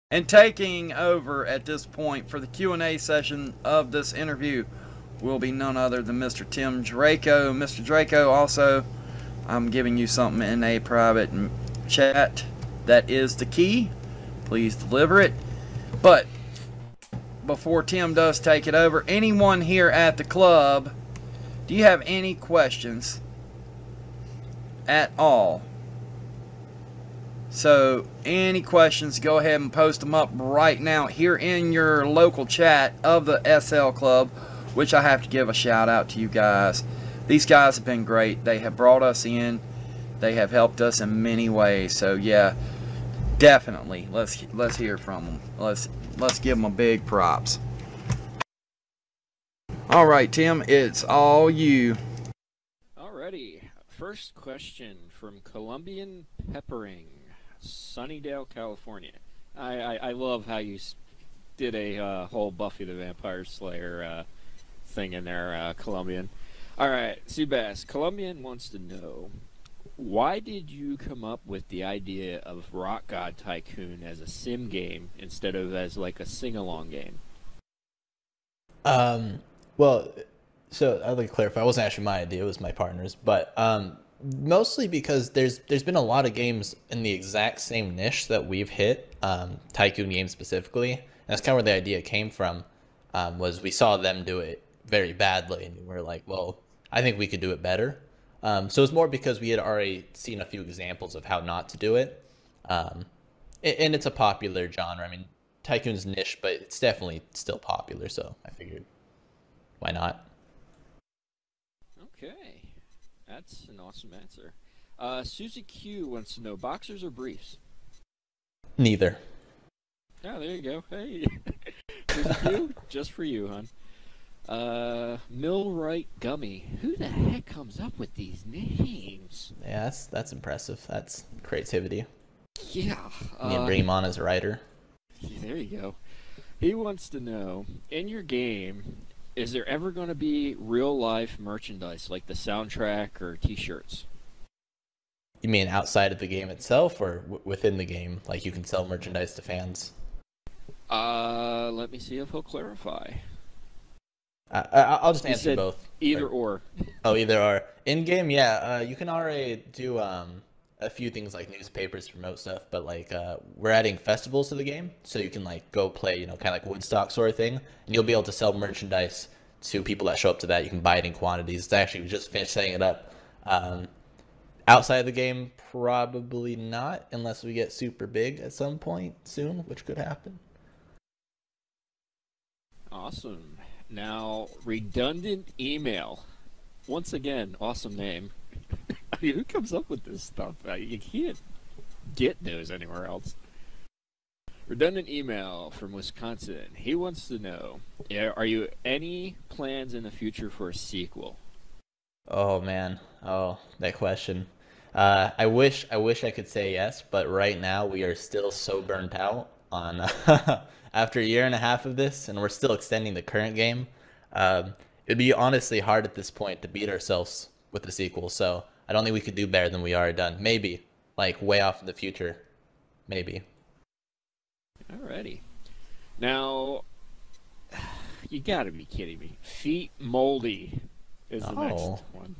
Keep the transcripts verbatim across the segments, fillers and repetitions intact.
And taking over at this point for the Q and A session of this interview will be none other than Mister Tim Draco. Mister Draco, also, I'm giving you something in a private chat. That is the key. Please deliver it. But before Tim does take it over, anyone here at the club, do you have any questions at all? So, any questions, go ahead and post them up right now here in your local chat of the S L Club, which I have to give a shout out to you guys. These guys have been great. They have brought us in. They have helped us in many ways. So, yeah, definitely, let's let's hear from them. Let's let's give them a big props. All right, Tim, it's all you. Alrighty, first question from Colombian Peppering, Sunnydale, California. I, I, I love how you did a uh, whole Buffy the Vampire Slayer uh, thing in there, uh, Colombian. Alright, Seabass, Colombian wants to know, why did you come up with the idea of Rockgod Tycoon as a sim game instead of as like a sing-along game? Um, well, so I'd like to clarify, it wasn't actually my idea, it was my partner's, but um, mostly because there's there's been a lot of games in the exact same niche that we've hit, um, Tycoon games specifically, and that's kind of where the idea came from, um, was we saw them do it very badly, and we were like, well, I think we could do it better. Um, so it's more because we had already seen a few examples of how not to do it, um, and it's a popular genre. I mean, Tycoon's niche, but it's definitely still popular, so I figured, why not? Okay, that's an awesome answer. Uh, Susie Q wants to know, boxers or briefs? Neither. Oh, there you go. Hey, Susie Q, just for you, hon. Uh, Millwright Gummy. Who the heck comes up with these names? Yeah, that's that's impressive. That's creativity. Yeah. You can uh, bring him on as a writer. There you go. He wants to know, in your game, is there ever going to be real-life merchandise, like the soundtrack or t-shirts? You mean outside of the game itself, or w within the game? Like you can sell merchandise to fans? Uh, let me see if he'll clarify. I, I, I'll just He answer said both. either Or, or. oh, either or. In game, yeah, uh, you can already do um, a few things like newspapers to promote stuff, but like uh, we're adding festivals to the game, so you can like go play, you know, kind of like Woodstock sort of thing, and you'll be able to sell merchandise to people that show up to that. You can buy it in quantities. It's actually, we just finished setting it up. Um, outside of the game, probably not, unless we get super big at some point soon, which could happen. Awesome. Now, redundant email. Once again, awesome name. I mean, who comes up with this stuff? Uh, You can't get those anywhere else. Redundant email from Wisconsin. He wants to know, yeah, are you any plans in the future for a sequel? Oh man, oh that question. Uh, I wish I wish I could say yes, but right now we are still so burnt out on after a year and a half of this, and we're still extending the current game. Um, it'd be honestly hard at this point to beat ourselves with the sequel. So I don't think we could do better than we are done. Maybe, like way off in the future, maybe. Alrighty. Now, you gotta be kidding me. Feet Moldy is the Oh. next one.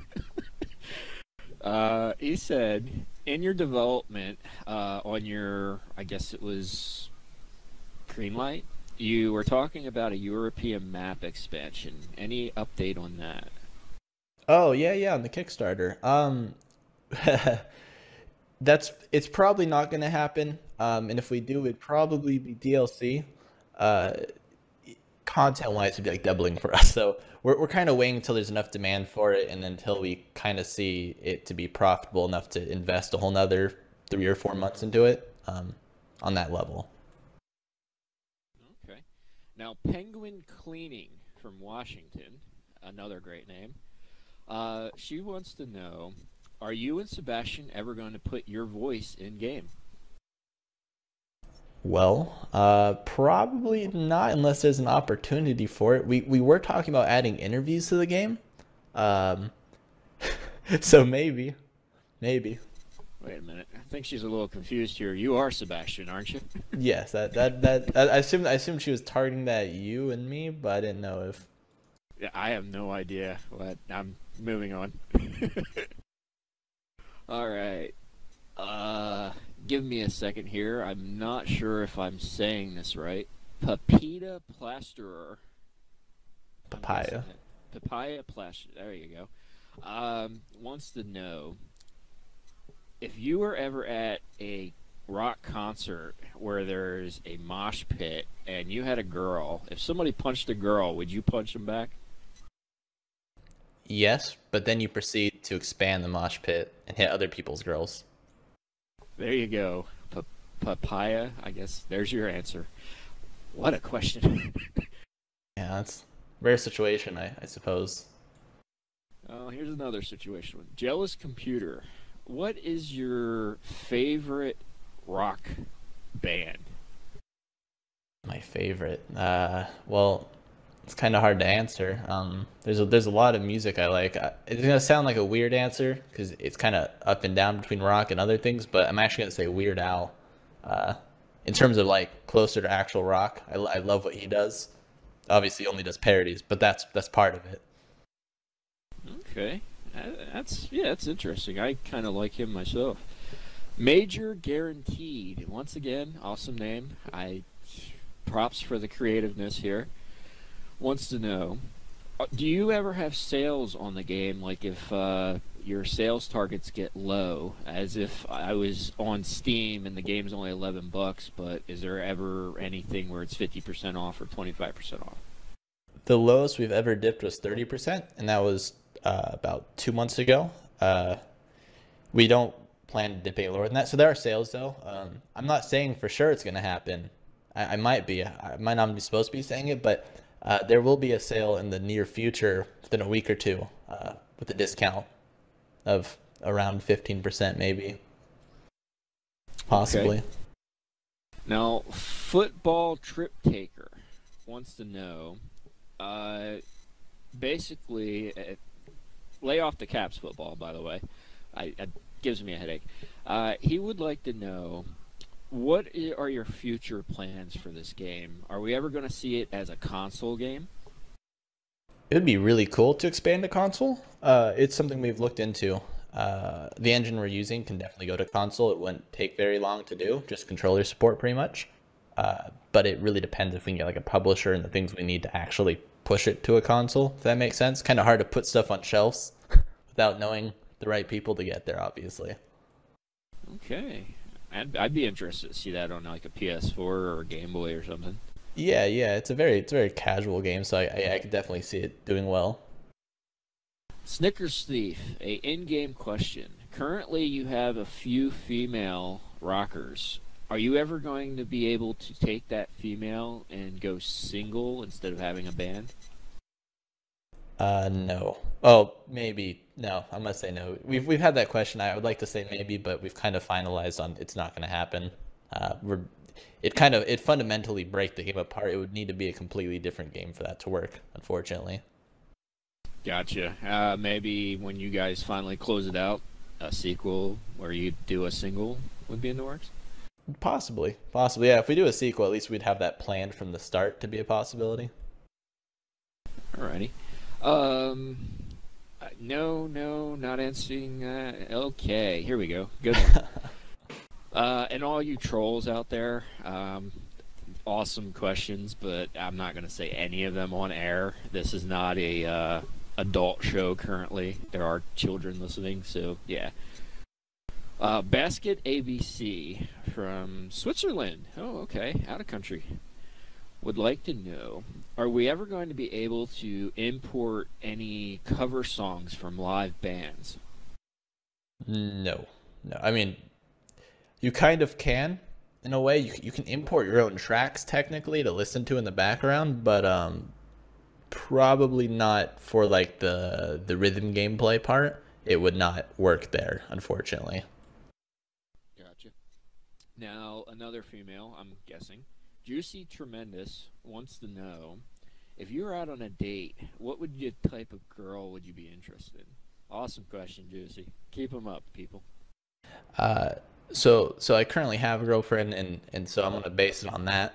uh, he said, in your development, uh, on your, I guess it was Greenlight, you were talking about a European map expansion. Any update on that? Oh yeah, yeah, on the Kickstarter. Um, that's it's probably not going to happen. Um, and if we do, it'd probably be D L C. Uh, content-wise, it'd be like doubling for us. So we're we're kind of waiting until there's enough demand for it, and until we kind of see it to be profitable enough to invest a whole nother three or four months into it. Um, on that level. Okay. Now, Penguin Cleaning from Washington, another great name. Uh, she wants to know, are you and Sebastian ever going to put your voice in game? Well, uh, probably not unless there's an opportunity for it. We we were talking about adding interviews to the game, um, so maybe, maybe. Wait a minute. I think she's a little confused here. You are Sebastian, aren't you? Yes, that that that I I assumed I assumed she was targeting that you and me, but I didn't know if. Yeah, I have no idea. What I'm moving on. All right. Uh, give me a second here. I'm not sure if I'm saying this right. Papita Plasterer. Papaya. Papaya Plasterer. There you go. Um, wants to know if you were ever at a rock concert where there's a mosh pit and you had a girl. If somebody punched a girl, would you punch them back? Yes, but then you proceed to expand the mosh pit and hit other people's girls. There you go. P- papaya, I guess. There's your answer. What a question. Yeah, that's a rare situation, I, I suppose. Oh, here's another situation. Jealous Computer. What is your favorite rock band? My favorite. Uh, well, it's kind of hard to answer. Um, there's a, there's a lot of music I like. I, it's gonna sound like a weird answer because it's kind of up and down between rock and other things, but I'm actually gonna say Weird Al. Uh, in terms of like closer to actual rock, I, I love what he does. Obviously, he only does parodies, but that's that's part of it. Okay. That's, yeah, that's interesting. I kind of like him myself. Major Guaranteed. Once again, awesome name. I props for the creativeness here. Wants to know, do you ever have sales on the game? Like if uh, your sales targets get low, as if I was on Steam and the game's only eleven bucks, but is there ever anything where it's fifty percent off or twenty-five percent off? The lowest we've ever dipped was thirty percent, and that was uh, about two months ago. Uh, we don't plan to dip any lower than that. So there are sales, though. Um, I'm not saying for sure it's going to happen. I, I might be. I might not be supposed to be saying it, but uh, there will be a sale in the near future, within a week or two, uh, with a discount of around fifteen percent, maybe. Possibly. Okay. Now, Football Trip Taker wants to know, uh, basically, uh, lay off the Caps football, by the way. I, it gives me a headache. Uh, he would like to know, what are your future plans for this game? Are we ever going to see it as a console game? It would be really cool to expand to console. Uh, it's something we've looked into. Uh, the engine we're using can definitely go to console. It wouldn't take very long to do, just controller support pretty much. Uh, but it really depends if we can get like a publisher and the things we need to actually push it to a console, if that makes sense. Kind of hard to put stuff on shelves without knowing the right people to get there, obviously. Okay. I'd, I'd be interested to see that on like a P S four or a Game Boy or something. Yeah, yeah, it's a very it's a very casual game, so I, I, I could definitely see it doing well. Snickers Thief, a in-game question. Currently, you have a few female rockers. Are you ever going to be able to take that female and go single instead of having a band? Uh, no. Oh, maybe. No, I'm gonna say no. We've we've had that question. I would like to say maybe, but we've kind of finalized on it's not gonna happen. Uh, we're it kind of it fundamentally break the game apart. It would need to be a completely different game for that to work, unfortunately. Gotcha. Uh, maybe when you guys finally close it out, a sequel where you do a single would be in the works? Possibly. Possibly, yeah. If we do a sequel, at least we'd have that planned from the start to be a possibility. Alrighty. Um, no, no, not answering that. Okay, here we go. Good one. uh, and all you trolls out there, um, awesome questions, but I'm not going to say any of them on air. This is not a uh, adult show currently. There are children listening, so yeah. Uh, Basket A B C from Switzerland. Oh, okay, out of country. Would like to know, are we ever going to be able to import any cover songs from live bands? No. No. I mean, you kind of can, in a way. You, you can import your own tracks, technically, to listen to in the background, but um, probably not for, like, the, the rhythm gameplay part. It would not work there, unfortunately. Gotcha. Now, another female, I'm guessing. Juicy Tremendous wants to know, if you were out on a date, what would you type of girl would you be interested in? Awesome question, Juicy. Keep them up, people. Uh, so so I currently have a girlfriend, and and so I'm gonna base it on that.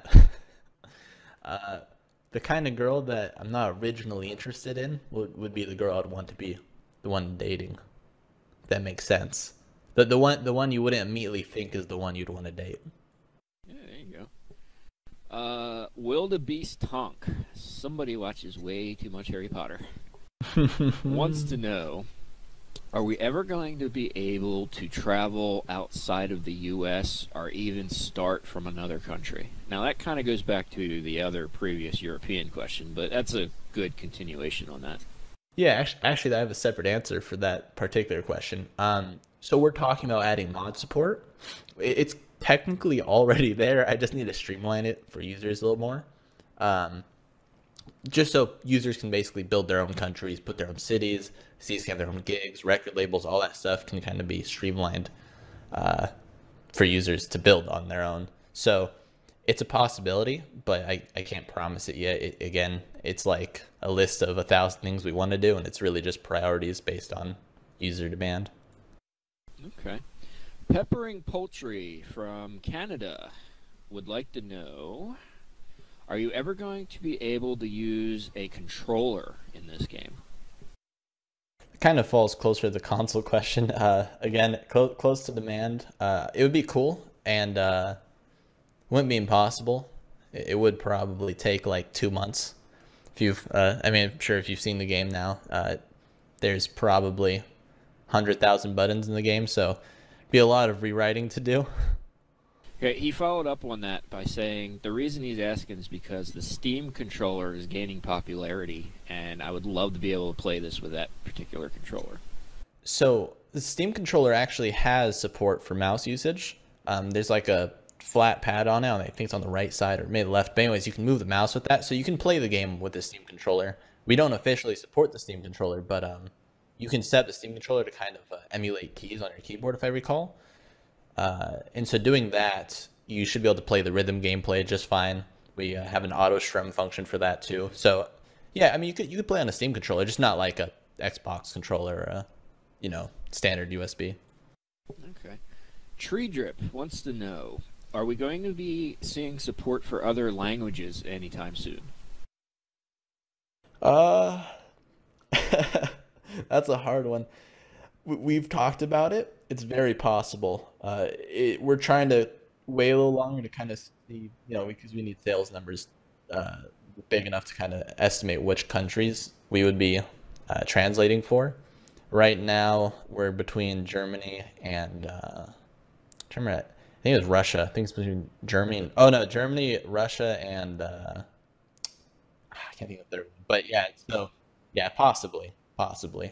uh, the kind of girl that I'm not originally interested in would would be the girl I'd want to be the one dating. If that makes sense. The the one the one you wouldn't immediately think is the one you'd want to date. Yeah, there you go. Uh, Wildebeest Tonk. Somebody watches way too much Harry Potter. Wants to know, are we ever going to be able to travel outside of the U S or even start from another country? Now, that kind of goes back to the other previous European question, but that's a good continuation on that. Yeah, actually, actually, I have a separate answer for that particular question. Um, so we're talking about adding mod support. It- It's technically already there. I just need to streamline it for users a little more. Um, just so users can basically build their own countries, put their own cities, cities can have their own gigs, record labels, all that stuff can kind of be streamlined uh, for users to build on their own. So it's a possibility, but I, I can't promise it yet. It, again, it's like a list of a thousand things we want to do, and it's really just priorities based on user demand. Okay. Peppering Poultry from Canada would like to know, are you ever going to be able to use a controller in this game? It kind of falls closer to the console question. Uh, again, clo- close to demand. Uh, it would be cool, and uh, wouldn't be impossible. It, it would probably take like two months. If you've, uh, I mean, I'm sure if you've seen the game now, uh, there's probably one hundred thousand buttons in the game, so be a lot of rewriting to do. Okay, he followed up on that by saying the reason he's asking is because the Steam controller is gaining popularity, and I would love to be able to play this with that particular controller. So the Steam controller actually has support for mouse usage. Um, there's like a flat pad on it. I think it's on the right side or maybe left. But anyways, you can move the mouse with that, so you can play the game with the Steam controller. We don't officially support the Steam controller, but um, you can set the Steam controller to kind of uh, emulate keys on your keyboard, if I recall. Uh, and so doing that, you should be able to play the rhythm gameplay just fine. We uh, have an auto strum function for that too. So yeah, I mean, you could you could play on a Steam controller, just not like a Xbox controller or a, you know, standard U S B. Okay. Tree Drip wants to know, are we going to be seeing support for other languages anytime soon? Uh, that's a hard one. We- We've talked about it. It's very possible. Uh, it, we're trying to wait a little longer to kind of see, you know, because we need sales numbers uh, big enough to kind of estimate which countries we would be uh, translating for. Right now, we're between Germany and uh, I think it was Russia. I think it's between Germany and, oh no, Germany, Russia, and uh, I can't think of the third one. But yeah, so yeah, possibly, possibly.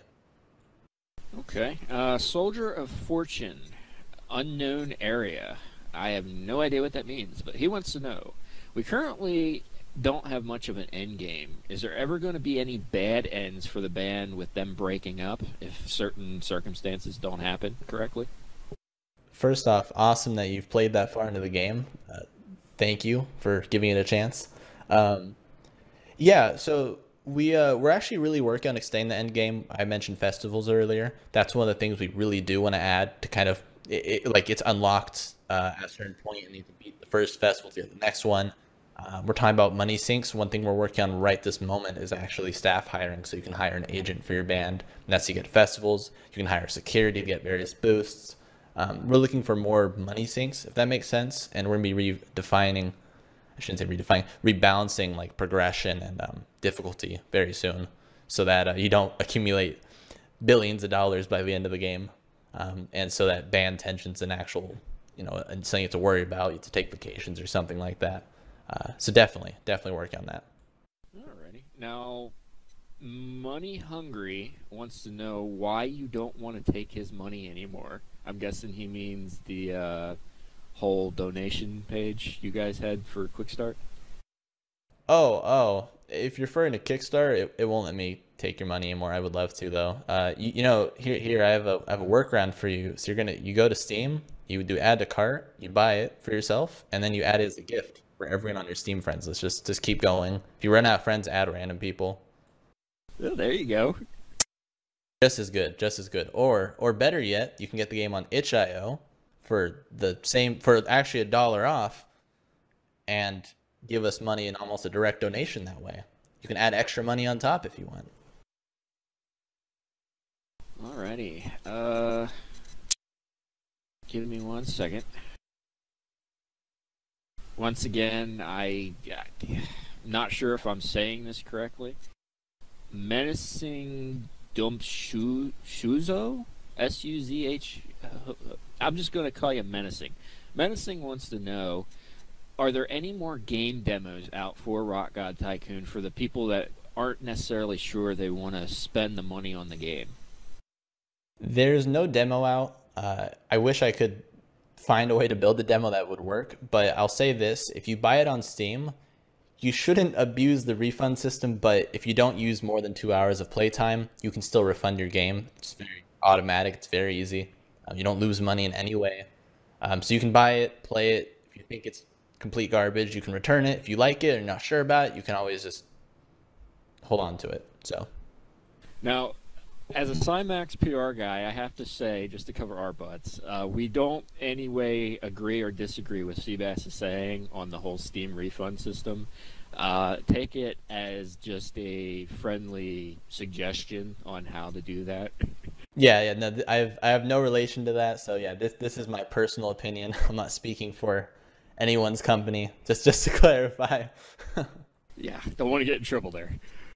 Okay. Uh, Soldier of Fortune, unknown area. I have no idea what that means, but he wants to know. We currently don't have much of an end game. Is there ever going to be any bad ends for the band with them breaking up if certain circumstances don't happen correctly? First off, awesome that you've played that far into the game. Uh, thank you for giving it a chance. Um, yeah, so we uh, we're actually really working on extending the end game. I mentioned festivals earlier. That's one of the things we really do want to add to kind of it, it, like it's unlocked uh, at a certain point. You need to beat the first festival to get the next one. Uh, we're talking about money sinks. One thing we're working on right this moment is actually staff hiring, so you can hire an agent for your band. And that's to get festivals. You can hire security to get various boosts. Um, we're looking for more money sinks, if that makes sense, and we're gonna be redefining. I shouldn't say redefining, rebalancing like progression and um, difficulty very soon, so that uh, you don't accumulate billions of dollars by the end of the game, um, and so that band tension's an actual, you know, and something you have to worry about. You have to take vacations or something like that. Uh, so definitely, definitely working on that. Alrighty. Now, Money Hungry wants to know why you don't want to take his money anymore. I'm guessing he means the uh, whole donation page you guys had for Quick Start. Oh, oh, if you're referring to Kickstarter, it, it won't let me take your money anymore. I would love to though. Uh, you, you know, here, here I have a, I have a workaround for you. So you're gonna, you go to Steam, you do add to cart, you buy it for yourself, and then you add it as a gift for everyone on your Steam friends. Let's just, just keep going. If you run out of friends, add random people. Well, there you go. Just as good, just as good. Or or better yet, you can get the game on itch dot i o for the same for actually a dollar off, and give us money in almost a direct donation that way. You can add extra money on top if you want. Alrighty. Uh, give me one second. Once again, I, I'm not sure if I'm saying this correctly. Menacing Dumpshuzo? S U Z H? I'm just going to call you Menacing. Menacing wants to know, are there any more game demos out for Rockgod Tycoon for the people that aren't necessarily sure they want to spend the money on the game? There's no demo out. Uh, I wish I could find a way to build a demo that would work, but I'll say this: if you buy it on Steam, you shouldn't abuse the refund system, but if you don't use more than two hours of playtime, you can still refund your game. It's very automatic. It's very easy. Um, you don't lose money in any way. Um, so you can buy it, play it. If you think it's complete garbage, you can return it. If you like it or you're not sure about it, you can always just hold on to it. So now, as a SciMAX P R guy, I have to say, just to cover our butts, uh, we don't any way agree or disagree with Seabass is saying on the whole Steam refund system. Uh, take it as just a friendly suggestion on how to do that. Yeah, yeah, no, I have I have no relation to that. So yeah, this this is my personal opinion. I'm not speaking for anyone's company. Just just to clarify. Yeah, don't want to get in trouble there.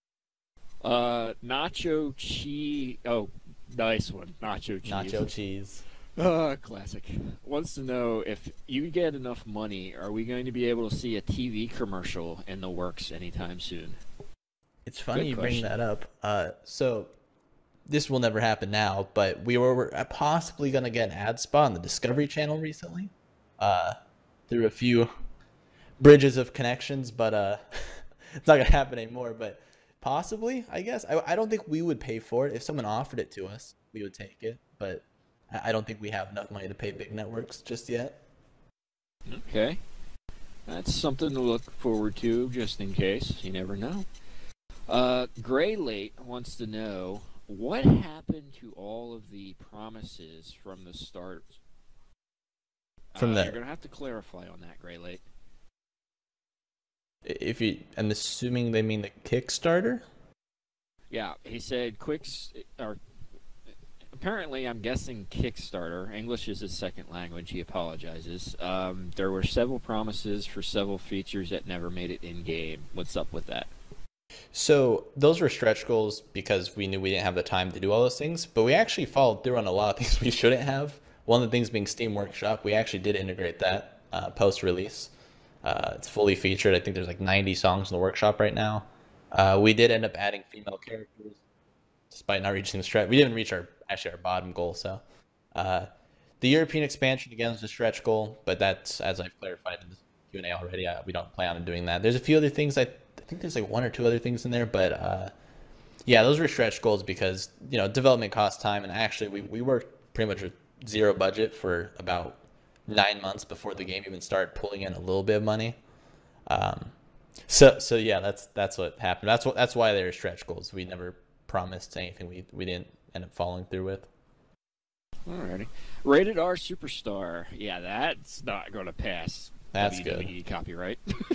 Uh, Nacho Cheese. Oh, nice one. Nacho Cheese. Nacho Cheese. Uh, classic. Wants to know, if you get enough money, are we going to be able to see a T V commercial in the works anytime soon? It's funny Good you question. bring that up. Uh, so this will never happen now, but we were possibly going to get an ad spot on the Discovery Channel recently, uh, through a few bridges of connections, but uh, it's not going to happen anymore. But possibly, I guess. I, I don't think we would pay for it. If someone offered it to us, we would take it. But I, I don't think we have enough money to pay big networks just yet. Okay. That's something to look forward to, just in case. You never know. Uh, Gray Late wants to know, what happened to all of the promises from the start? From uh, the... You're going to have to clarify on that, Gray Late. If you, I'm assuming they mean the Kickstarter? Yeah, he said Quicks, or apparently I'm guessing Kickstarter. English is his second language, he apologizes. Um, there were several promises for several features that never made it in-game. What's up with that? So those were stretch goals because we knew we didn't have the time to do all those things, but we actually followed through on a lot of things we shouldn't have. One of the things being Steam Workshop, we actually did integrate that uh, post-release. Uh, it's fully featured. I think there's like ninety songs in the workshop right now. Uh, we did end up adding female characters, despite not reaching the stretch. We didn't reach our actually our bottom goal. So uh, the European expansion again is a stretch goal, but that's, as I've clarified in the Q and A already, uh, we don't plan on doing that. There's a few other things. I, I think there's like one or two other things in there, but uh, yeah, those were stretch goals because you know development costs time, and actually we we worked pretty much with zero budget for about nine months before the game even started pulling in a little bit of money. Um, so so yeah, that's that's what happened. That's what that's why they were stretch goals. We never promised anything we we didn't end up following through with. Alrighty. Rated R Superstar. Yeah, that's not going to pass. That's W W E good. Copyright.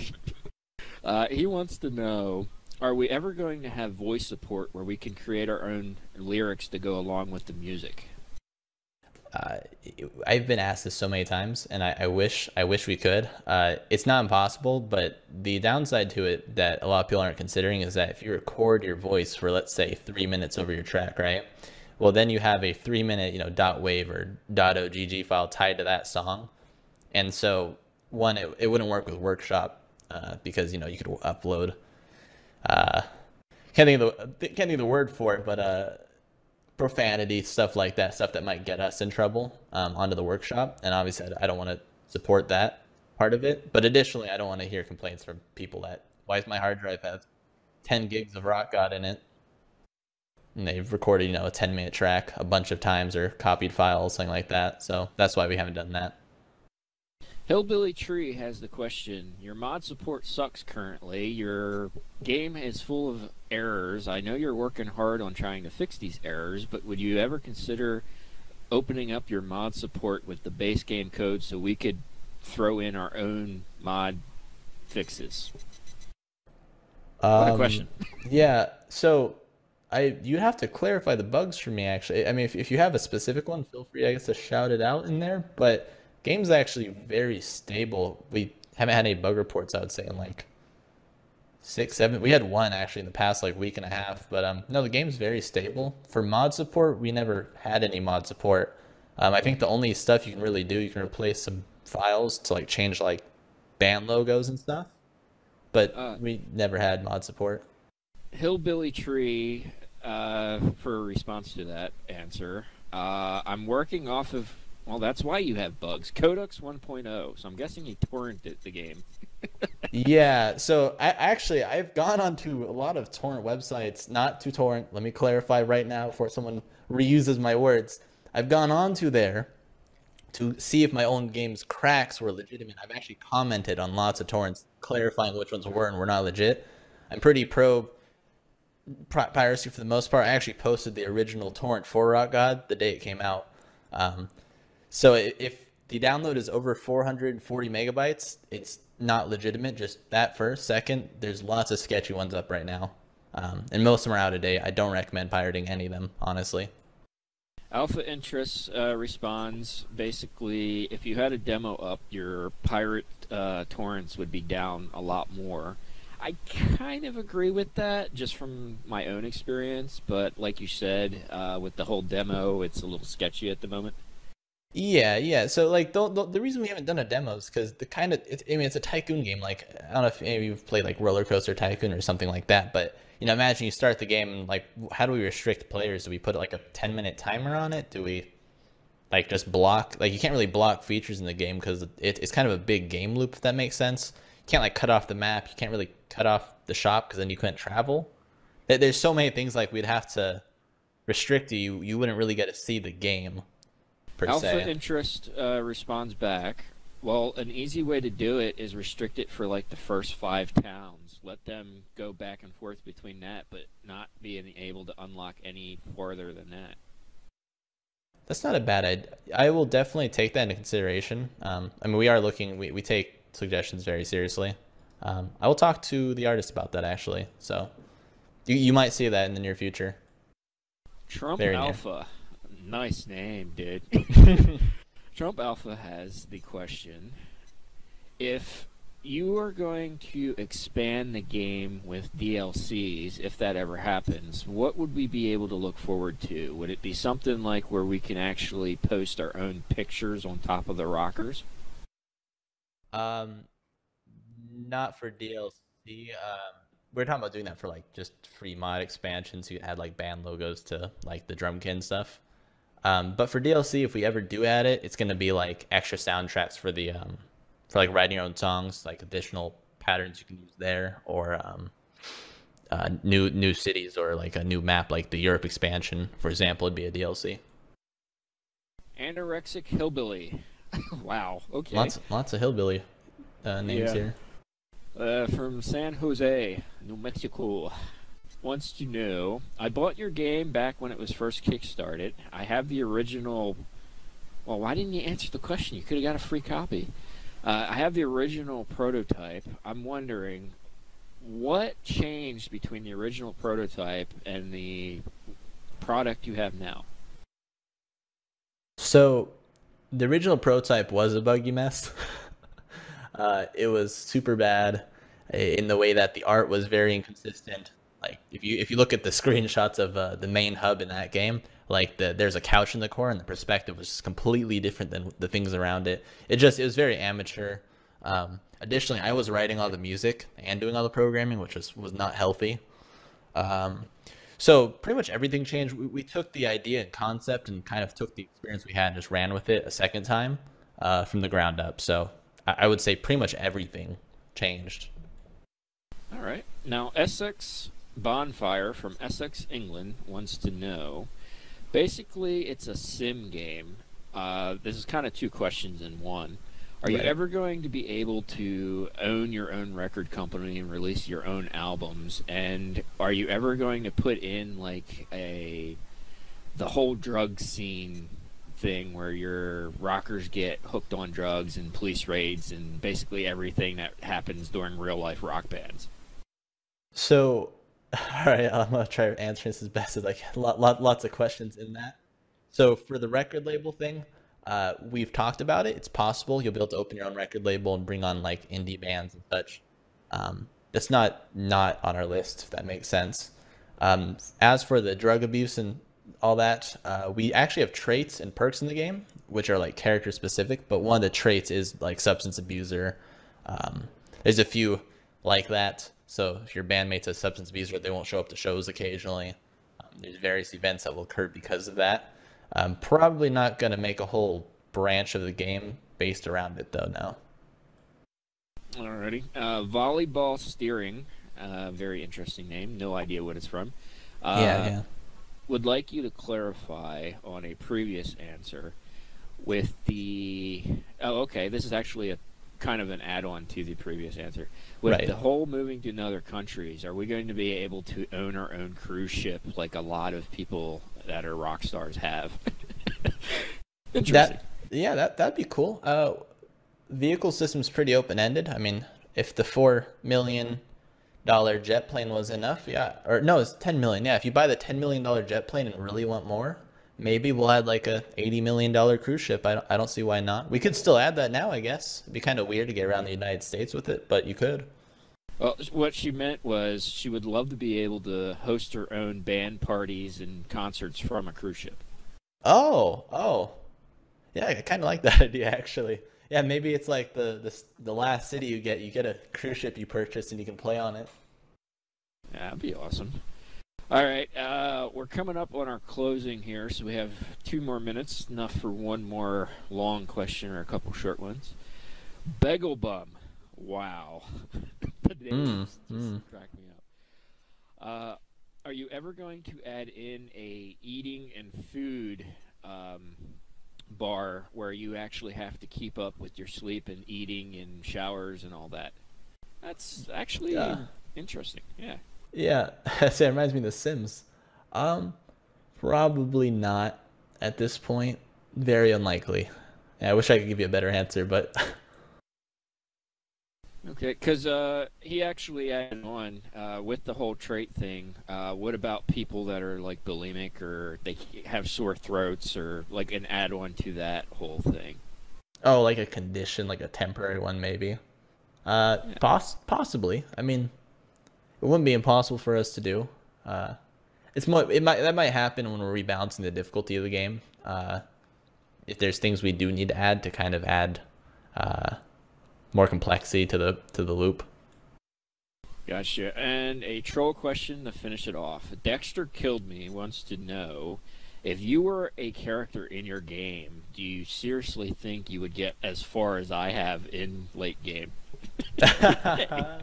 uh, he wants to know, are we ever going to have voice support where we can create our own lyrics to go along with the music? Uh, I've been asked this so many times, and I, I wish I wish we could. Uh, it's not impossible, but the downside to it that a lot of people aren't considering is that if you record your voice for, let's say, three minutes over your track, right? Well, then you have a three-minute, you know, .wav or .ogg file tied to that song, and so one, it, it wouldn't work with Workshop uh, because you know you could upload. Uh, can't think of the can't think of the word for it, but uh. profanity, stuff like that, stuff that might get us in trouble um, onto the Workshop. And obviously I don't want to support that part of it. But additionally, I don't want to hear complaints from people that, why does my hard drive have ten gigs of Rock God in it? And they've recorded, you know, a ten minute track a bunch of times or copied files, something like that. So that's why we haven't done that. Hillbilly Tree has the question. Your mod support sucks currently. Your game is full of errors. I know you're working hard on trying to fix these errors, but would you ever consider opening up your mod support with the base game code so we could throw in our own mod fixes? Um, what a question. Yeah, so I you have to clarify the bugs for me, actually. I mean, if, if you have a specific one, feel free, I guess, to shout it out in there, but game's actually very stable. We haven't had any bug reports, I would say, in like six, seven. We had one actually in the past like week and a half, but um, no, the game's very stable. For mod support, we never had any mod support. Um, I think the only stuff you can really do, you can replace some files to like change like band logos and stuff, but Uh, we never had mod support. Hillbilly Tree, uh, for a response to that answer, uh, I'm working off of, well, that's why you have bugs. Codex one point oh, so I'm guessing you torrented the game. Yeah, so I actually I've gone onto a lot of torrent websites, not to torrent. Let me clarify right now before someone reuses my words. I've gone onto there to see if my own game's cracks were legitimate. I've actually commented on lots of torrents, clarifying which ones were and were not legit. I'm pretty pro pri- piracy for the most part. I actually posted the original torrent for Rockgod the day it came out. Um, so i- if the download is over four hundred forty megabytes, it's not legitimate. Just that first. Second, there's lots of sketchy ones up right now, um, and most of them are out of date. I don't recommend pirating any of them, honestly. Alpha Interest uh, responds, basically, if you had a demo up, your pirate uh, torrents would be down a lot more. I kind of agree with that, just from my own experience, but like you said, uh, with the whole demo, it's a little sketchy at the moment. Yeah, yeah. So like the the, the reason we haven't done a demo is because the kind of it's, I mean it's a tycoon game. Like I don't know if maybe you've played like Roller Coaster Tycoon or something like that, but you know imagine you start the game and like how do we restrict players? Do we put like a ten minute timer on it? Do we like just block? Like you can't really block features in the game because it, it's kind of a big game loop, if that makes sense. You can't like cut off the map. You can't really cut off the shop because then you couldn't travel. There- There's so many things like we'd have to restrict you. You wouldn't really get to see the game per Alpha se. Interest uh, responds back, well, an easy way to do it is restrict it for like the first five towns. Let them go back and forth between that, but not being able to unlock any farther than that. That's not a bad idea. I will definitely take that into consideration. Um, I mean, we are looking, we, we take suggestions very seriously. Um, I will talk to the artist about that, actually. So you, you might see that in the near future. Trump Very near. Alpha. Nice name, dude. Trump Alpha has the question. If you are going to expand the game with D L Cs, if that ever happens, what would we be able to look forward to? Would it be something like where we can actually post our own pictures on top of the rockers? Um, not for D L C. Um, we're talking about doing that for like just free mod expansions. You can add like band logos to like the drumkin stuff. Um, but for D L C, if we ever do add it, it's gonna be like extra soundtracks for the um, for like writing your own songs, like additional patterns you can use there, or um, uh, new new cities or like a new map, like the Europe expansion, for example, would be a D L C. Anorexic Hillbilly. Wow. Okay. Lots lots of hillbilly uh, names Yeah. here. Uh, from San Jose, New Mexico, wants to know, I bought your game back when it was first kickstarted. I have the original... Well, why didn't you answer the question? You could have got a free copy. Uh, I have the original prototype. I'm wondering, what changed between the original prototype and the product you have now? So, the original prototype was a buggy mess. uh, it was super bad in the way that the art was very inconsistent. Like if you if you look at the screenshots of uh, the main hub in that game, like the there's a couch in the corner, and the perspective was just completely different than the things around it. It just it was very amateur. Um, additionally, I was writing all the music and doing all the programming, which was was not healthy. Um, so pretty much everything changed. We, we took the idea and concept and kind of took the experience we had and just ran with it a second time uh, from the ground up. So I, I would say pretty much everything changed. All right. Now, Essex Bonfire from Essex, England, wants to know, basically, it's a sim game. Uh, this is kind of two questions in one. Are you Right. ever going to be able to own your own record company and release your own albums? And are you ever going to put in like a the whole drug scene thing where your rockers get hooked on drugs and police raids and basically everything that happens during real life rock bands? So, all right, I'm gonna try answering this as best as I can. Lot, lot, lots of questions in that. So for the record label thing, uh, we've talked about it. It's possible you'll be able to open your own record label and bring on like indie bands and such. Um, that's not not on our list, if that makes sense. Um, as for the drug abuse and all that, uh, we actually have traits and perks in the game, which are like character specific. But one of the traits is like substance abuser. Um, there's a few like that. So if your bandmate's a substance abuser, they won't show up to shows occasionally. Um, there's various events that will occur because of that. I'm probably not going to make a whole branch of the game based around it, though, now. Alrighty. Uh, volleyball steering, uh, very interesting name. No idea what it's from. Uh, yeah, yeah. Would like you to clarify on a previous answer with the... Oh, okay. This is actually a kind of an add-on to the previous answer. With Right. the whole moving to other countries, are we going to be able to own our own cruise ship like a lot of people that are rock stars have? Interesting. That, yeah, that, that'd be cool. Uh, vehicle system's pretty open-ended. I mean, if the four million dollars jet plane was enough, yeah. Or no, it's ten million dollars. Yeah, if you buy the ten million dollars jet plane and really want more, maybe we'll add like a eighty million dollars cruise ship. I don't, I don't see why not. We could still add that now, I guess. It'd be kind of weird to get around the United States with it, but you could. Well, what she meant was she would love to be able to host her own band parties and concerts from a cruise ship. Oh, oh. Yeah, I kind of like that idea, actually. Yeah, maybe it's like the, the the last city you get, you get a cruise ship you purchase and you can play on it. Yeah, that'd be awesome. All right, uh, we're coming up on our closing here, so we have two more minutes, enough for one more long question or a couple short ones. Bagel Bum. Wow. The names Mm, just mm. crack me up. Uh, are you ever going to add in a eating and food um, bar where you actually have to keep up with your sleep and eating and showers and all that? That's actually Yeah. interesting. Yeah. Yeah, it reminds me of The Sims. Um, probably not at this point. Very unlikely. Yeah, I wish I could give you a better answer, but Okay, because uh, he actually added on uh, with the whole trait thing. Uh, what about people that are like bulimic or they have sore throats or like an add-on to that whole thing? oh, like a condition, like a temporary one, maybe. Uh, Yeah. poss possibly. I mean, it wouldn't be impossible for us to do. Uh, it's more. It might that might happen when we're rebalancing the difficulty of the game. Uh, if there's things we do need to add to kind of add uh, more complexity to the to the loop. Gotcha. And a troll question to finish it off. Dexter Killed Me wants to know, if you were a character in your game, do you seriously think you would get as far as I have in late game? I,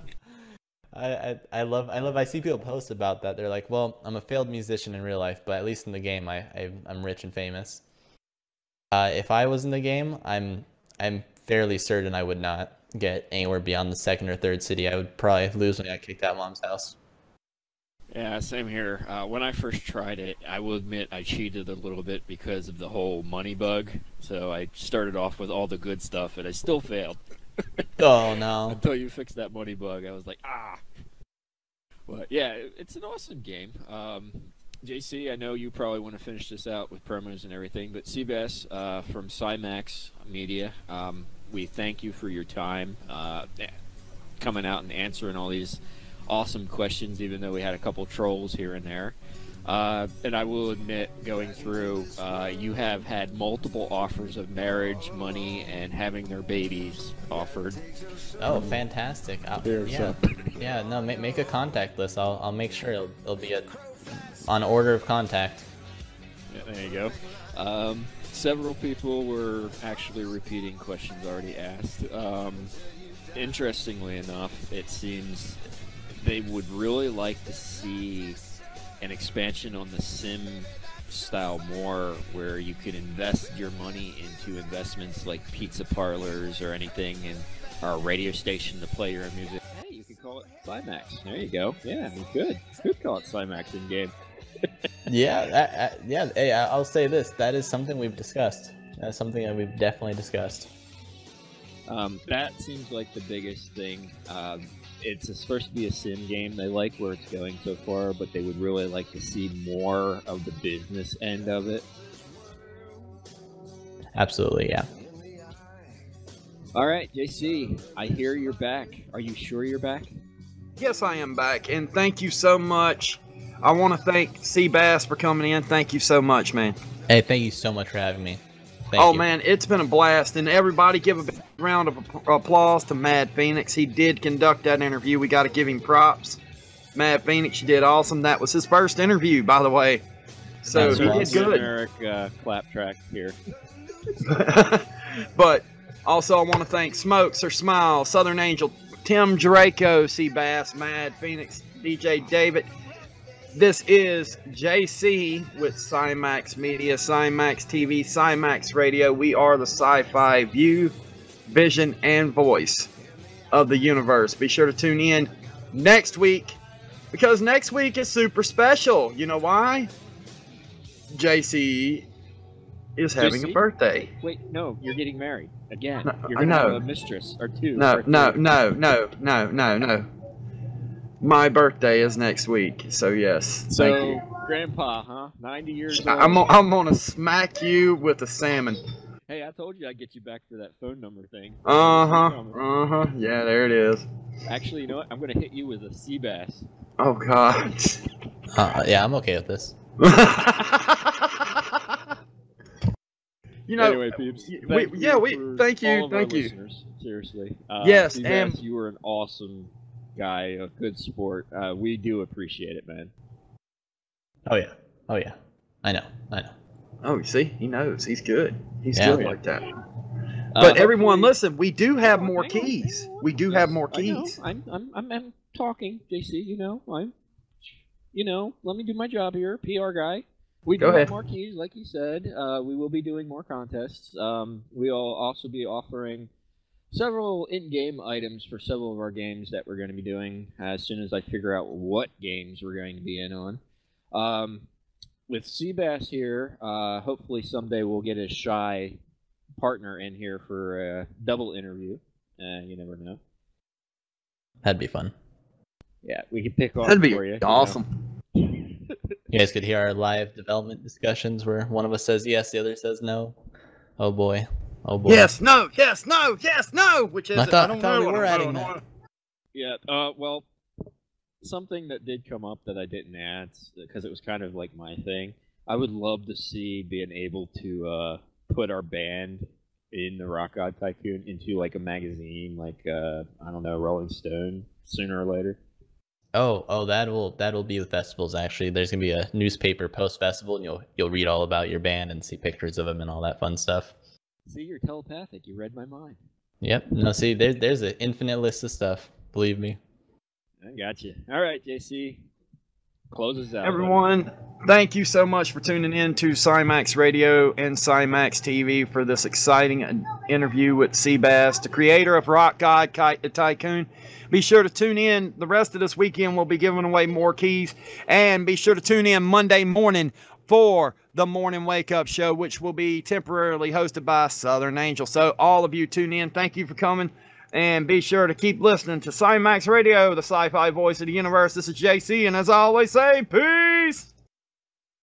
I I love I love I see people post about that. They're like, well, I'm a failed musician in real life, but at least in the game, I, I I'm rich and famous. Uh, if I was in the game, I'm I'm fairly certain I would not get anywhere beyond the second or third city. I would probably lose when I got kicked out of mom's house. Yeah, same here. Uh, when I first tried it, I will admit I cheated a little bit because of the whole money bug. So I started off with all the good stuff, and I still failed. Oh no! Until you fixed that money bug, I was like, ah. But yeah, it- it's an awesome game. Um, J C, I know you probably want to finish this out with promos and everything, but Seabass uh, from SciMAX Media, um, we thank you for your time uh, coming out and answering all these awesome questions, even though we had a couple trolls here and there. Uh, and I will admit, going through, uh, you have had multiple offers of marriage, money, and having their babies offered. Oh, fantastic! I'll, Here, yeah, so- yeah. No, make make a contact list. I'll I'll make sure it'll, it'll be a on order of contact. Yeah, there you go. Um, several people were actually repeating questions already asked. Um, interestingly enough, it seems they would really like to see an expansion on the sim lifestyle more, where you can invest your money into investments like pizza parlors or anything, and or a radio station to play your music. Hey, you could call it SciMAX. There you go. Yeah, you could. You could call it SciMAX in game. yeah, I, I, yeah. Hey, I'll say this: that is something we've discussed. That's something that we've definitely discussed. Um, that seems like the biggest thing. Um, it's supposed to be a sim game. They like where it's going so far, but they would really like to see more of the business end of it. Absolutely, yeah. All right, J C, I hear you're back. Are you sure you're back? Yes, I am back, and thank you so much. I want to thank Seabass for coming in. Thank you so much, man. Hey, thank you so much for having me. Thank oh you. man, it's been a blast, and everybody give a big round of applause to Mad Phoenix. He did conduct that interview. We got to give him props. Mad Phoenix, you did awesome. That was his first interview, by the way. So That's he awesome. did good. Generic uh, clap track here. But also, I want to thank Smokes or Smile, Southern Angel, Tim Draco, Seabass, Mad Phoenix, D J David. This is J C with SciMAX Media, SciMAX T V, SciMAX Radio. We are the sci-fi view, vision, and voice of the universe. Be sure to tune in next week, because next week is super special. You know why? J C is having J C? a birthday. Wait, no, you're getting married again. No, You're I gonna know. have a mistress or two. No, or no, three. no, no, no, no, no. My birthday is next week, so yes. So, Thank you. Grandpa, huh? ninety years old. I'm, I'm gonna smack you with a salmon. Hey, I told you I'd get you back for that phone number thing. Uh huh. Uh huh. Yeah, there it is. Actually, you know what? I'm gonna hit you with a sea bass. Oh God. Uh, yeah, I'm okay with this. You know. Anyway, peeps. we- thank yeah, you we- for thank you, all of our thank you. listeners, seriously. Uh, Yes, Seabass, and- you were an awesome guy, a good sport. Uh, we do appreciate it, man. Oh yeah. Oh yeah. I know. I know. Oh, you see, he knows. He's good. He's Yeah. good like that. Uh, But everyone, hopefully- listen. We do have Hang on, more hang on, keys. hang on. We do Yes, have more I know. keys. I'm, I'm, I'm, I'm talking, J C. You know, I'm, you know, let me do my job here, P R guy. We do Go have ahead. more keys, like you said. Uh, we will be doing more contests. Um, we'll also be offering several in-game items for several of our games that we're going to be doing as soon as I figure out what games we're going to be in on. Um, with Seabass here, uh, hopefully someday we'll get a shy partner in here for a double interview. Uh, you never know. That'd be fun. Yeah, we can pick off That'd be for you. you know. awesome. You guys could hear our live development discussions where one of us says yes, the other says no. Oh boy. Oh boy. Yes. No. Yes. No. Yes. No. Which is I it? thought- don't I thought know. we I were don't adding know. that. Yeah, uh, well, something that did come up that I didn't add, because it was kind of like my thing, I would love to see being able to uh, put our band in the Rockgod Tycoon into like a magazine, like, uh, I don't know, Rolling Stone, sooner or later. Oh, oh, that will that will be with festivals. Actually, there's gonna be a newspaper post festival, and you'll you'll read all about your band and see pictures of them and all that fun stuff. See, you're telepathic. You read my mind. Yep. No, see, there there's an infinite list of stuff. Believe me. I got you. All right, J C. Closes out. Everyone, thank you so much for tuning in to SciMAX Radio and SciMAX T V for this exciting interview with Seabass, the creator of Rockgod Tycoon. Be sure to tune in. The rest of this weekend, we'll be giving away more keys. And be sure to tune in Monday morning for the Morning Wake Up Show, which will be temporarily hosted by Southern Angel. So all of you tune in. Thank you for coming. And be sure to keep listening to SciMAX Radio, the sci-fi voice of the universe. This is J C, and as I always say, peace!